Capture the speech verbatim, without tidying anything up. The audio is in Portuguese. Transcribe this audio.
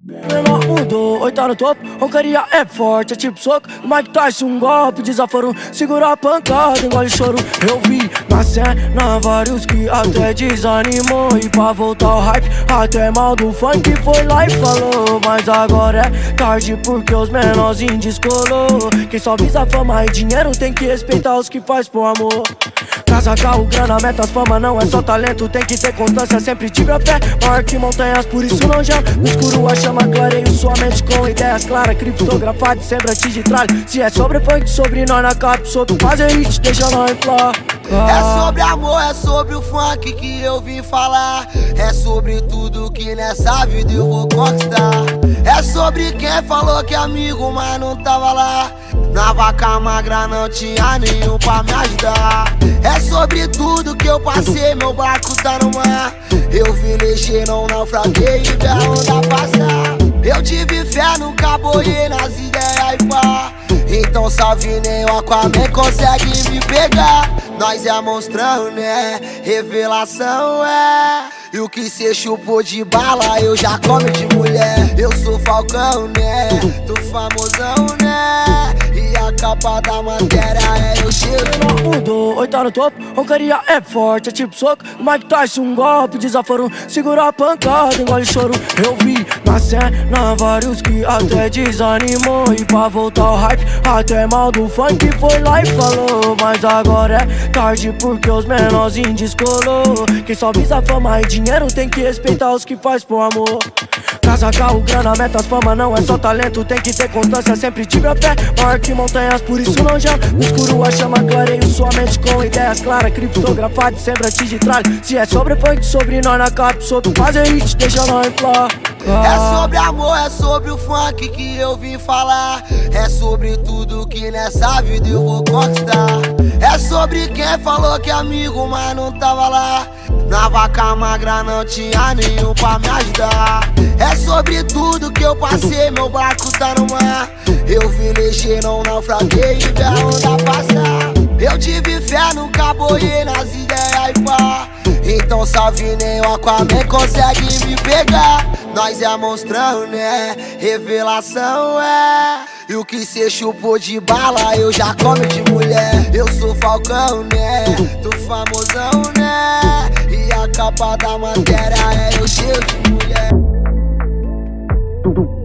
Menor mudou, oi tá no topo, roncaria é forte, é tipo soco. O Mike Tyson, um golpe, desaforo, segura a pancada, engole choro. Eu vi na cena vários que até desanimou. E pra voltar o hype, até mal do funk foi lá e falou. Mas agora é tarde porque os menorzinhos descolou. Quem só visa fama e dinheiro tem que respeitar os que faz por amor. Casa, carro, grana, metas, fama não é só talento. Tem que ter constância, sempre tive a fé maior que montanhas, por isso não já. No escuro a chama, clareio sua mente com ideias claras. Criptografado, sempre antes de tralha. Se é sobre funk, sobre nós na cap. Sobre fazer hit, deixa nós implar. É sobre amor, é sobre o funk que eu vim falar. É sobre tudo que nessa vida eu vou conquistar. É sobre quem falou que é amigo, mas não tava lá. Na vaca magra não tinha nenhum pra me ajudar. É sobre tudo que eu passei, meu barco tá no mar. Eu velejei, não naufraguei e vi a onda passar. Eu tive fé, nunca boiei nas ideias e pá. Então salve nem o Aquaman consegue me pegar. Nós é monstrão, né? Revelação é. E o que cê chupou de bala, eu já come de mulher. Eu sou Falcão, né? Tô famosão, né? E a capa da matéria é eu chego. Menor mudou, oi tá no topo, roncaria é forte, é tipo soco. O Mike Tyson, um golpe, desaforo, segura a pancada, engole choro. Eu vi na cena vários que até desanimou. E pra voltar o hype, até mal do funk foi lá e falou. Mas agora é tarde porque os menorzinhos descolou. Quem só visa fama e dinheiro tem que respeitar os que faz por amor. Casa, carro, grana, metas, fama não é só talento. Tem que ter constância, sempre tive a fé maior que montanhas, por isso não já. No escuro a chama, clareio sua mente com ideias claras. Criptografado, sempre antes de tralha. Se é sobre funk, sobre nós na cap. Sobre fazer hit, deixa nós implar. É sobre amor, é sobre o funk que eu vim falar. É sobre tudo que nessa vida eu vou conquistar. É sobre quem falou que é amigo, mas não tava lá. Na vaca magra não tinha nenhum pra me ajudar. É sobre tudo que eu passei, meu barco tá no mar. Eu velejei, não naufraguei e vi a onda passar. Eu tive fé, nunca boiei nas ideias e pá. Então salve nem o Aquaman consegue me pegar. Nós é monstrão, né? Revelação é. E o que cê chupou de bala, eu já come de mulher. Eu sou Falcão, né? Tô famosão, né? E a capa da matéria é eu cheio de mulher.